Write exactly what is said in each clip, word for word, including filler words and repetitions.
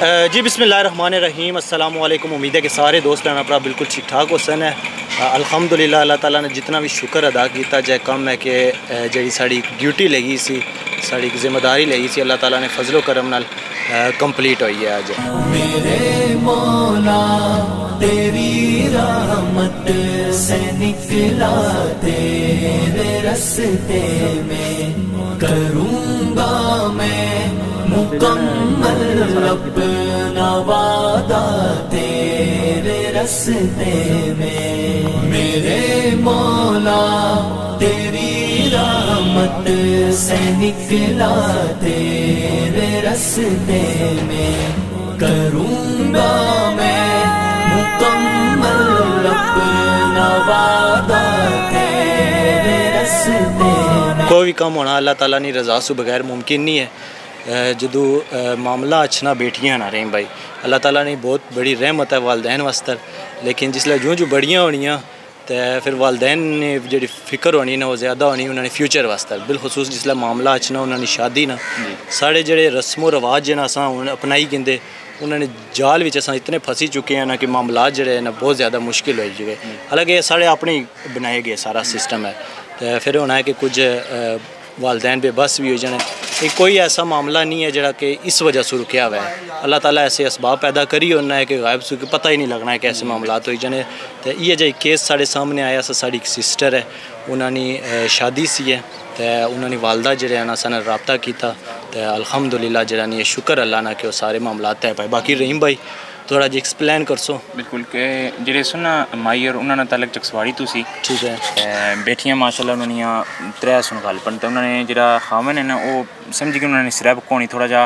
जी बिस्मिल्लाहिर्रहमानिर्रहीम, अस्सलाम वालेकुम। उम्मीद है कि सारे दोस्त हैं अपना बिल्कुल ठीक ठाक होसन है। अल्हम्दुलिल्लाह अल्लाह ताला ने जितना भी शुक्र अदा किया जाए कम है कि जी साड़ी ड्यूटी लगी सी, साड़ी जिम्मेदारी लगी सी, अल्लाह ताला ने फजलो करम नाल कंप्लीट हुई है। आज मेरे मौला तेरी रहमत से निकला तेरे रस्ते में, करूँगा मैं मुकम्मल अपना वादा तेरे रस्ते में। मेरे मौला तेरी रहमत से निकला तेरे रस्ते में, करूँगा मैं मुकम्मल अपना वादा तेरे रस्ते में। कोई भी काम होना अल्लाह ताला की रज़ा से बगैर मुमकिन नहीं है। जदों मामला अच्छना बेटियां ना रही भाई, अल्लाह ताला ने बहुत बड़ी रहमत है वालदैन वास्ते, लेकिन जिसलै जूं जूं बड़ियां होनियां तो फिर वालदैन ने जी फिक्र होनी ना वो ज़्यादा होनी उन्होंने फ्यूचर वास्ते, बिलखसूस जिसलै मामला अच्छना उन्होंने शादी ना साढ़े जेह्ड़े रस्मो रवाज जिन्हें अस अपनाई गिंदे उन्होंने जाल विच असां इतने फसी चुके हैं ना कि मामलात जेह्ड़े ना बहुत ज़्यादा मुश्किल हो चुके। हालांकि साढ़े अपने बनाए गए सारा सिस्टम है, तो फिर होना है कि कुछ वालदैन बेबस भी हो जाने। एक कोई ऐसा मामला नहीं है जरा कि इस वजह से रुकया हुआ है। अल्लाह ताला ऐसे असबाब पैदा करी होना है कि गायब से पता ही नहीं लगना है कि ऐसे मामलात हो जाने। तो ये जो केस साढ़े सामने आया सा, साड़ी एक सिस्टर है उन्होंने शादी सी है, तो उन्होंने वालदा जरा ना सन रबता किया, तो अल्हम्दुलिल्लाह जरा नहीं शुक्र अल्लाह ना कि वो सारे मामलात तय पाए। बाकी रहीम भाई थोड़ा जी एक्सप्लेन कर सो। बिल्कुल के जेह्ड़े सुन ना माई और उन्होंने तलक चकसवाड़ी तो सी, ठीक है। बेटियां माशाल्लाह उन्होंने त्रै सुन गल पर उन्होंने जरा खामन है ना वो समझी कि उन्होंने सिर्फ कोनी थोड़ा जा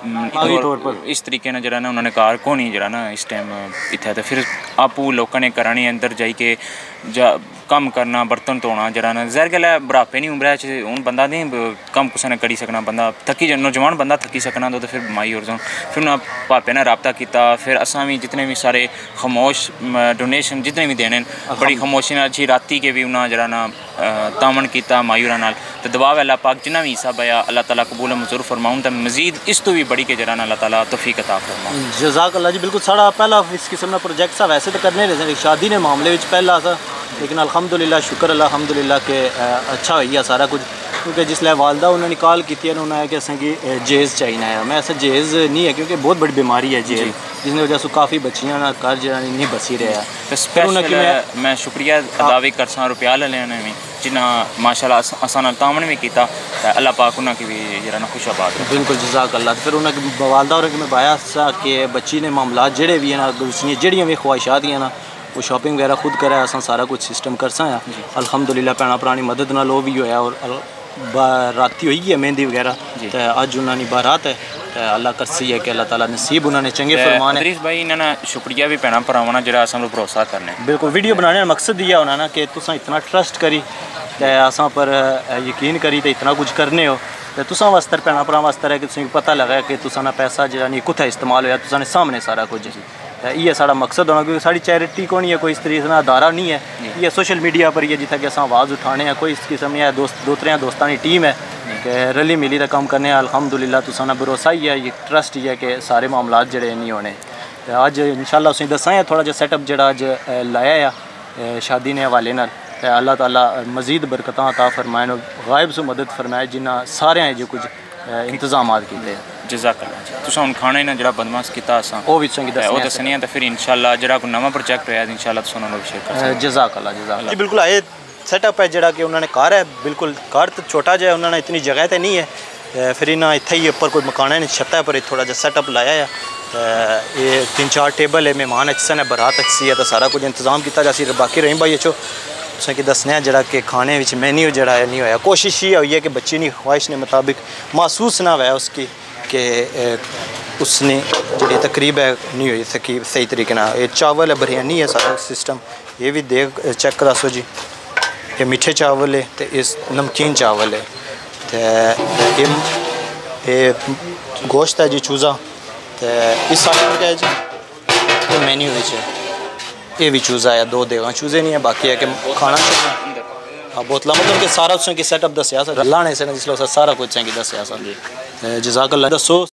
तौर पर इस तरीके ना जरा ना उन्होंने कार कोनी जरा ना इस टाइम इत्थे, तो फिर आपू लोगों ने करानी अंदर जाई के जा कम करना बर्तन धोना जरा ना जहर गल है। बुढ़ापे नहीं उम्र च हूँ बंदा नहीं कम कुछ ने करी सकना, बंदा थकी नौजवान बंदा थकी सकना, तो फिर माई और फिर उन्हें पापे ने रबता किया। फिर असा भी जितने भी सारे खामोश डोनेशन जितने भी देने बड़ी खामोशी नाल अच्छी राती के भी उन्हें जरा ना तामन किया माई और नाल, तो दबाव अल्लाह पाक जिन्ना भी हिस्सा पाया अल्लाह ताला कबूल मंजूर फरमाऊँ, तो मजीद इस तो भी बड़ी के जरा ना अल्लाह ताला तौफीक अता फरमाऊँ। जज़ाक अल्लाह जी। बिल्कुल साड़ा पहला इस किस्म का प्रोजेक्ट सा वैसे तो करने रहे शादी ने मामले में पहला था, लेकिन अल्हम्दुलिल्लाह शुक्र अल्हम्दुलिल्लाह के अच्छा हो गया सारा कुछ। क्योंकि जिसलै वालदा उन्होंने कॉल की उन्होंने कि असें जेज़ चाहिए है। मैं ऐसा जेज़ नहीं है क्योंकि बहुत बड़ी बीमारी है जेज़, जिसकी वजह से काफ़ी बच्चियां ना घर जरा नहीं बसी रहा। तो स्पेशल मैं शुक्रिया अदा भी करसा रुपया लेने भी जिन्हें माशाल्लाह असान तामन भी किया, अल्लाह पाक उन्होंने भी जरा ना खुश आबाद। बिल्कुल जज़ाक अल्लाह। फिर उन्होंने वालदा और मैं पाया सा कि बच्ची ने मामलात जेह्ड़े भी हैं ना जेह्ड़ियां भी ख्वाहिशात हैं ना वो शॉपिंग वगैरह खुद करे असा सारा कुछ सिस्टम कर सा अल्हम्दुलिल्लाह। भैन भरानी मदद नाल वो भी होया और राती हुई है मेहंदी वगैरह, तो अज उन्होंने बारात है, तो अल्लाह करसी है कि अल्लाह ताला नसीब उन्होंने चंगे फरमान है। भाई इन्होंने शुक्रिया भी भैन भरावां जरा असां भरोसा करने। बिल्कुल वीडियो बनाने का मकसद ये होना ना कि तुसां इतना ट्रस्ट करी तो असां पर यकीन करी तो इतना कुछ करने हो, तो तुसां वास्ते भैन भरावां वास्ते है कि तुसें पता लगा कि तुसां ना पैसा जरा नहीं कुत्थै इस्तेमाल होया, तुसां ने सामने सारा कुछ। ये साड़ा मकसद होना क्योंकि साड़ी चैरिटी को नहीं है, कोई इस तरीके का अदारा नहीं है, ये सोशल मीडिया पर ही है जितना कि अस आवाज़ उठाने हैं। कोई इस किस्म नहीं है, दोस्त दो त्रै दोस्तों की टीम है कि रली मिली तो कम करने। अल्हम्दुलिल्लाह तुसां ना भरोसा ही है, ये ट्रस्ट ही है कि सारे मामलात जड़े नहीं होने। अज इंशाल्लाह तुसें दस्सां है थोड़ा जिहा सेटअप जड़ा अज लाया है शादी ने हवाले नाल, अल्लाह ताला मजीद बरकतां अता फरमाए, गायब से मदद फरमाए जिन्हें सारे जो कुछ इंतजाम किए। जज़ाकल्लाह। तुसां हुण खाने ने जरा बंदोबस्त कीता असां ओ भी चंगी दस्सने ओ दस्सने ते फिर इंशाल्लाह जरा कोई नवा प्रोजेक्ट होया इंशाल्लाह तुसां नाल शेयर करांगे। जज़ाकल्लाह जज़ाकल्लाह जी। बिल्कुल आए सेटअप है जरा कि उन्होंने घर है, बिल्कुल घर तो छोटा जहा उन्होंने इतनी जगह तो नहीं है, फिर इन्हें इत्थे ही उपर कोई मकान है छत्ता पर थोड़ा जहा सेटअप लाया है। ये तीन चार टेबल है, मेहमान अच्छे ने बारात अच्छी है, तो सारा कुछ इंतजाम किया जा सी। बाकी रही भाई अच्छो तुसें कि दस्सने जरा कि खाने में मेन्यू जरा नहीं होया। कोशिश ये हुई है कि बच्ची की ख्वाहिश ने मुताबिक महसूस ना हुआ उसकी कि उसने जी तकरीब है नहीं हुई सकी सही तरीके ना। ये चावल है, बिरयानी है सारा सिस्टम, ये भी देख चेक दसो जी। ये मीठे चावल है, तो इस नमकीन चावल है, तो ये गोश्त है जी चूज़ा, तो इस साल क्या है जी तो मेन्यू है ये भी चूज़ा है, दो देगा चूज़े नहीं है। बाकी है कि खाना हाँ बोतला मतलब कि सारा उसने की सेटअप दसिया सर लाने से जिसलो सर सारा कुछ कि दसिया सर जी। जज़ाकल्लाह। दसो